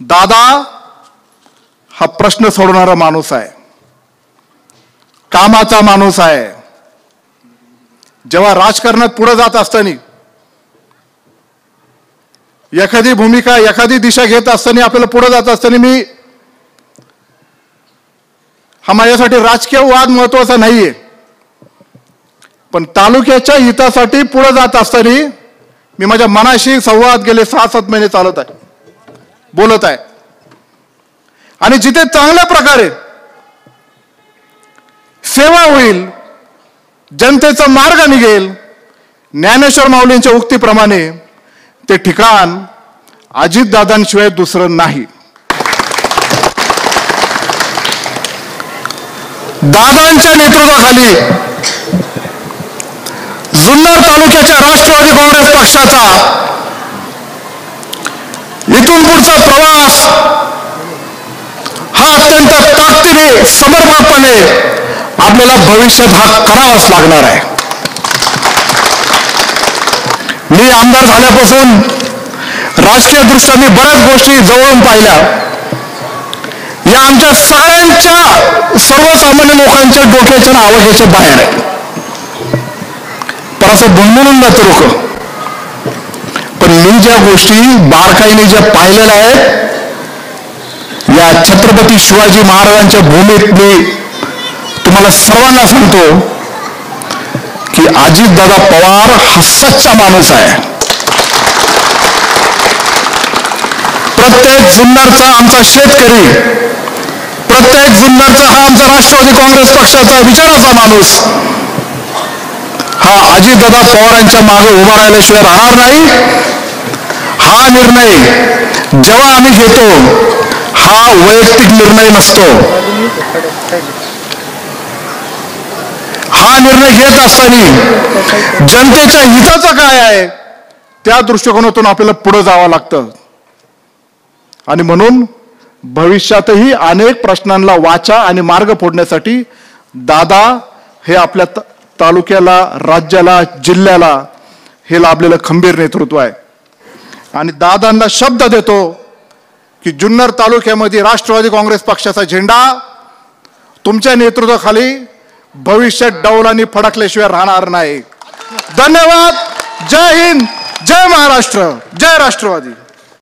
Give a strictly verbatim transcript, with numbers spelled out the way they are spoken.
दादा हा प्रश्न सोडवणारा माणूस आहे, कामाचा माणूस आहे. जेव्हा राजकारणात पुढे जात असताना, एखादी भूमिका एखादी दिशा घेत असताना, आपल्याला पुढे जात असताना, मी हा माझ्यासाठी राजकीय वाद महत्वाचा नाहीये, पण तालुक्याच्या हितासाठी पुढे जात असताना मी माझ्या मनाशी संवाद गेले सहा सात महिने चालत आहे, बोलत आहे. आणि जिथे चांगल्या प्रकारे सेवा होईल, जनतेचा मार्ग निघेल, ज्ञानेश्वर माऊलींच्या उक्तीप्रमाणे ते ठिकाण अजितदादांशिवाय दुसरं नाही. दादांच्या नेतृत्वाखाली जुन्नर तालुक्याच्या राष्ट्रवादी काँग्रेस पक्षाचा इथून पुढचा प्रवास हा अत्यंत ताकदीने समर्पकपणे आपल्याला भविष्यात हा करावाच लागणार आहे. मी आमदार झाल्यापासून राजकीय दृष्ट्या मी बऱ्याच गोष्टी जवळून पाहिल्या. या आमच्या सगळ्यांच्या सर्वसामान्य लोकांच्या डोक्याच्या आवाजाच्या बाहेर आहे. पण असं बुणबुणून जातं लोक. पण मी ज्या गोष्टी बारकाईने ज्या पाहिलेल्या आहेत, या छत्रपती शिवाजी महाराजांच्या भूमीत मी तुम्हाला सर्वांना सांगतो की अजितदादा पवार हा सच्चा माणूस आहे. प्रत्येक जुन्नरचा आमचा शेतकरी, प्रत्येक जुन्नरचा हा आमचा राष्ट्रवादी काँग्रेस पक्षाचा विचाराचा माणूस हा अजितदादा पवारांच्या मागे उभा राहिल्याशिवाय राहणार नाही. हा निर्णय जेव्हा आम्ही घेतो, हा वैयक्तिक निर्णय नसतो. हा निर्णय घेत असताना जनतेच्या हिताचं काय आहे त्या दृष्टिकोनातून आपल्याला पुढे जावं लागतं. आणि म्हणून भविष्यातही अनेक प्रश्नांना वाचा आणि मार्ग फोडण्यासाठी दादा हे आपल्या तालुक्याला, राज्याला, जिल्ह्याला हे लाभलेलं खंबीर नेतृत्व आहे. आणि दादांना शब्द देतो की जुन्नर तालुक्यामध्ये राष्ट्रवादी काँग्रेस पक्षाचा झेंडा तुमच्या नेतृत्वाखाली भविष्यात डौलांनी फडकल्याशिवाय राहणार नाही. धन्यवाद. जय हिंद, जय महाराष्ट्र, जय राष्ट्रवादी.